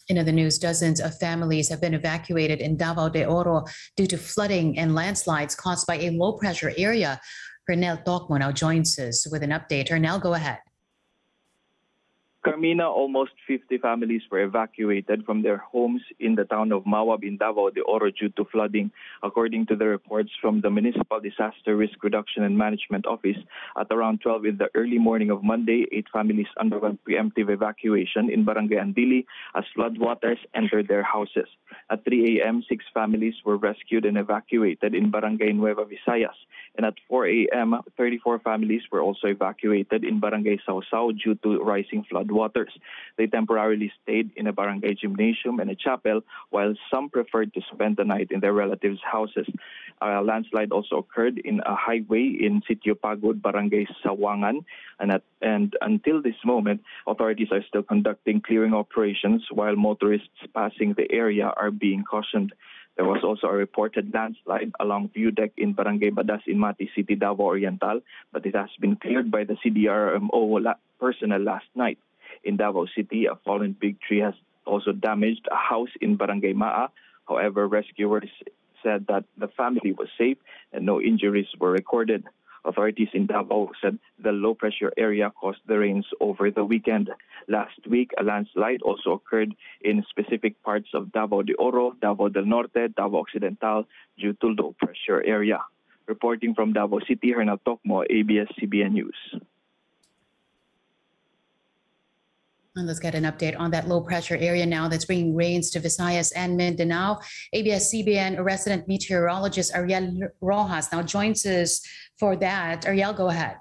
In other news, dozens of families have been evacuated in Davao de Oro due to flooding and landslides caused by a low-pressure area. Hernel Tocmo now joins us with an update. Hernel, go ahead. Carmina, almost 50 families were evacuated from their homes in the town of Mawab in Davao de Oro due to flooding. According to the reports from the Municipal Disaster Risk Reduction and Management Office, at around 12 in the early morning of Monday, 8 families underwent preemptive evacuation in Barangay Andili as floodwaters entered their houses. At 3 a.m., 6 families were rescued and evacuated in Barangay Nueva Visayas. And at 4 a.m., 34 families were also evacuated in Barangay Sausao due to rising floodwaters. They temporarily stayed in a barangay gymnasium and a chapel, while some preferred to spend the night in their relatives' houses. A landslide also occurred in a highway in Sitio Pagod, Barangay Sawangan, and until this moment, authorities are still conducting clearing operations while motorists passing the area are being cautioned. There was also a reported landslide along View Deck in Barangay Badas in Mati City, Davao Oriental, but it has been cleared by the CDRMO personnel last night. In Davao City, a fallen big tree has also damaged a house in Barangay Maa. However, rescuers said that the family was safe and no injuries were recorded. Authorities in Davao said the low-pressure area caused the rains over the weekend. Last week, a landslide also occurred in specific parts of Davao de Oro, Davao del Norte, Davao Occidental due to low-pressure area. Reporting from Davao City, Hernel Tocmo, ABS-CBN News. And let's get an update on that low-pressure area now that's bringing rains to Visayas and Mindanao. ABS-CBN resident meteorologist Ariel Rojas now joins us for that. Ariel, go ahead.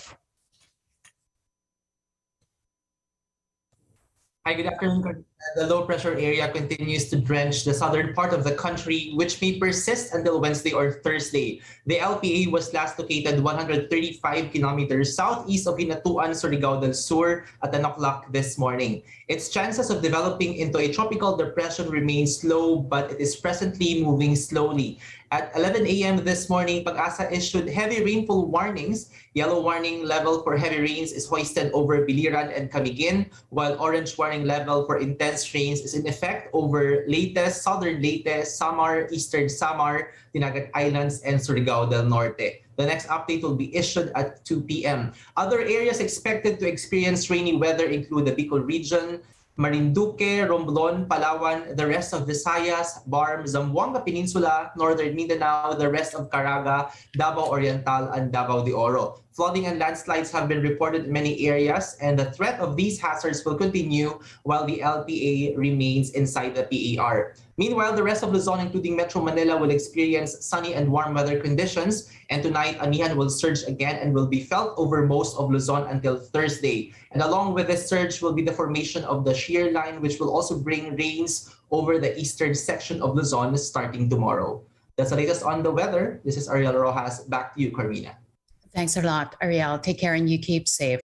Hi, good afternoon. The low-pressure area continues to drench the southern part of the country, which may persist until Wednesday or Thursday. The LPA was last located 135 kilometers southeast of Hinatuan, Surigao del Sur at 10 o'clock this morning. Its chances of developing into a tropical depression remains low, but it is presently moving slowly. At 11 a.m. this morning, Pag-asa issued heavy rainfall warnings. Yellow warning level for heavy rains is hoisted over Biliran and Camiguin, while orange warning level for intense rains is in effect over Leyte, Southern Leyte, Samar, Eastern Samar, Dinagat Islands, and Surigao del Norte. The next update will be issued at 2 p.m. Other areas expected to experience rainy weather include the Bicol region, Marinduque, Romblon, Palawan, the rest of Visayas, Barm, Zamboanga Peninsula, Northern Mindanao, the rest of Caraga, Davao Oriental, and Davao de Oro. Flooding and landslides have been reported in many areas, and the threat of these hazards will continue while the LPA remains inside the PAR. Meanwhile, the rest of Luzon, including Metro Manila, will experience sunny and warm weather conditions, and tonight, anihan will surge again and will be felt over most of Luzon until Thursday. And along with this surge will be the formation of the shear line, which will also bring rains over the eastern section of Luzon starting tomorrow. That's the latest on the weather. This is Ariel Rojas. Back to you, Carmina. Thanks a lot, Ariel. Take care and you keep safe.